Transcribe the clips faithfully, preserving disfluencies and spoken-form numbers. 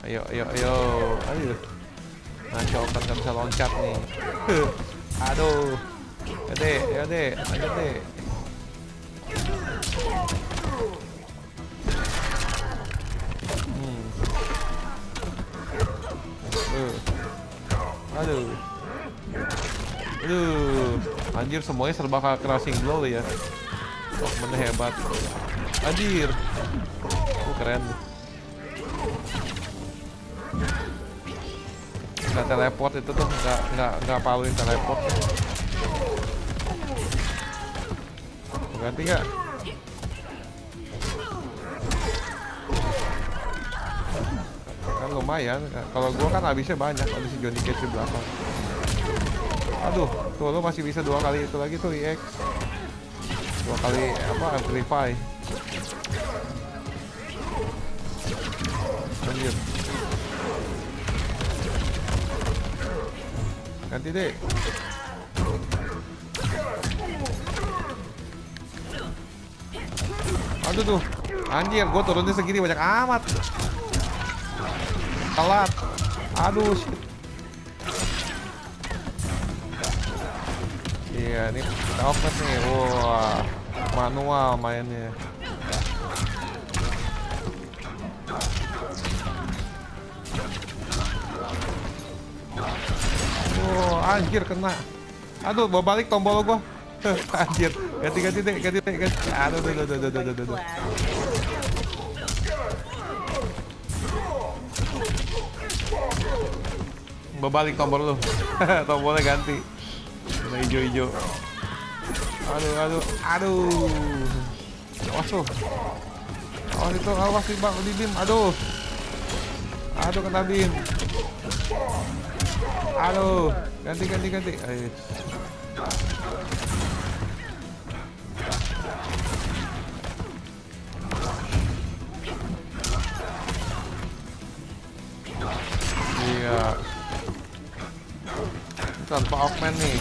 Ayo, ayo, ayo, ayo. Nah, Shokan nggak bisa loncat nih. Aduh, ya deh, ya deh, ayo deh. Hmm. Uh. Aduh, aduh, anjir semuanya serba crushing blow ya. Oh, bener hebat. Anjir, uh, keren. Nggak teleport itu tuh, nggak nggak nggak paluin teleport. Ganti nggak? Kan lumayan. Kalau gua kan habisnya banyak, habis Johnny Cage di belakang. Aduh, tuh lo masih bisa dua kali itu lagi tuh E X. Dua kali apa? Amplify. Anjir. Ganti deh. Aduh tuh. Anjir, gua turunnya segini banyak amat. Telat. Aduh shit. Iya, ini kita offset nih. Wah, manual mainnya. Wow, anjir kena. Aduh, bawa balik tombol gua. Anjir, ganti-ganti deh, ganti deh, ganti. Aduh, aduh, aduh, aduh, aduh, aduh. Bawa balik tombol lu. Tombolnya ganti. Warna hijau-hijau. Aduh, aduh, aduh. Awas tuh. Awas itu, awas nih bang, di bim. Aduh. Aduh, kena bim. Aduh, ganti, ganti, ganti. Ayo. Iya. Tanpa augment nih.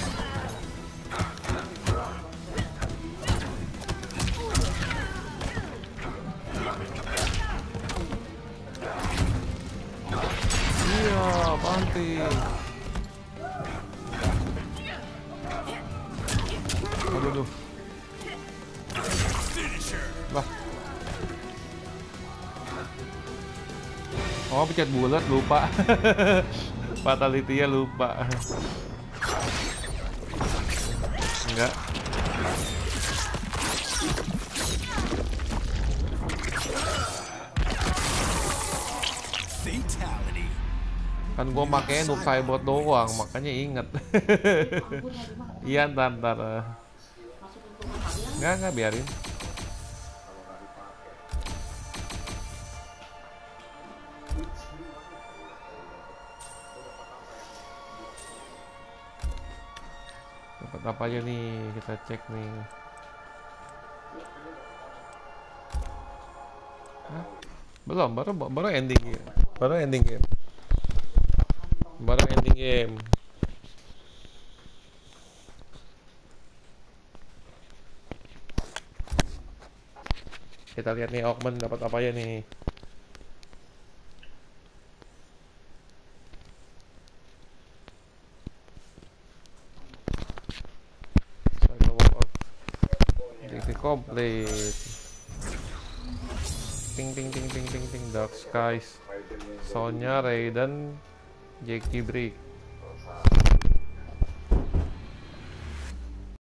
Iya, banting. Aduh, aduh. Lah. Oh, pencet bulat lupa. Fatality-nya lupa. Enggak. Kan gua makanya Noob Saibot doang, makanya inget. Iya, ntar ntar. Enggak, enggak, biarin. Dapat apa aja nih, kita cek nih. Hah? Belum, baru baru ending game. Baru ending game. Baru ending game. Kita lihat nih Augment dapat apa aja nih. Complete. Ting ting ting ting ting ting. Dark Skies, Sonya, Raiden, Jackie Brick.